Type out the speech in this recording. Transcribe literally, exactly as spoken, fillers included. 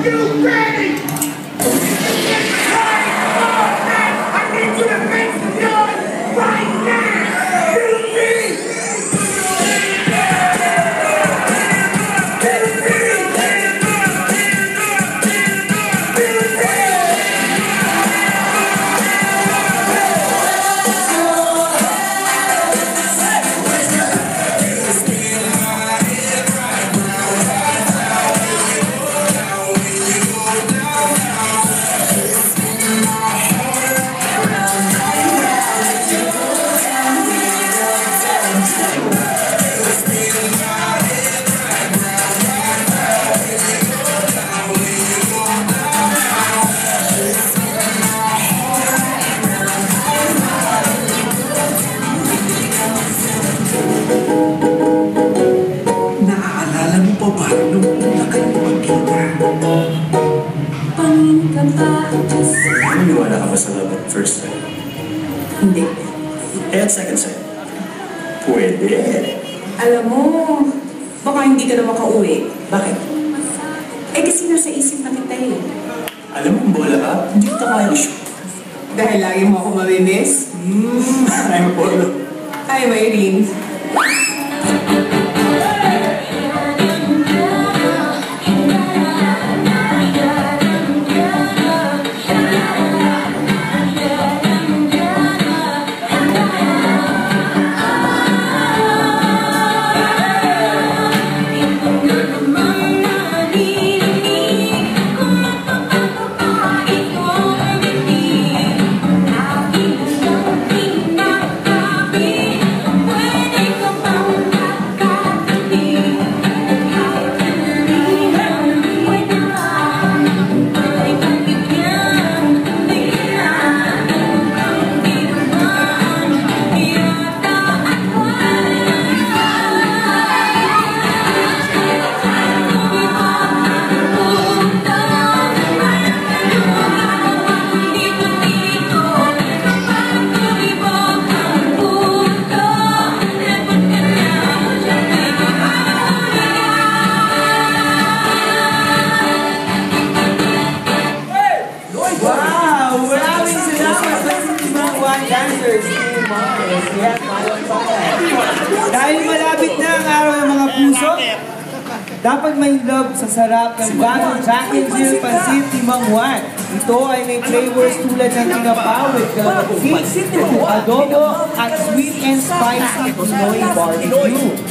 you ready? It's time for that! I need you to make some noise right now! You need! Naniniwala ka ba sa love at first sight? Hindi. Eh, at second sight? Pwede. Alam mo, baka hindi ka na makauwi. Bakit? Eh kasi nasa isip na kita eh. Alam mo, bola ka, hindi kita kaya shoot. Dahil lagi mo ako mamimiss? Hmm, I'm Polo. Hi, Mayreen. Dahil malapit na ang araw ng mga puso, dapat may love sa sarap ng bagong Jack and Jill Pancit ni Mang Juan. Ito ay may flavors tulad ng tinapawid, kalabagsit, adobo, at sweet and spicy Pinoy barbecue.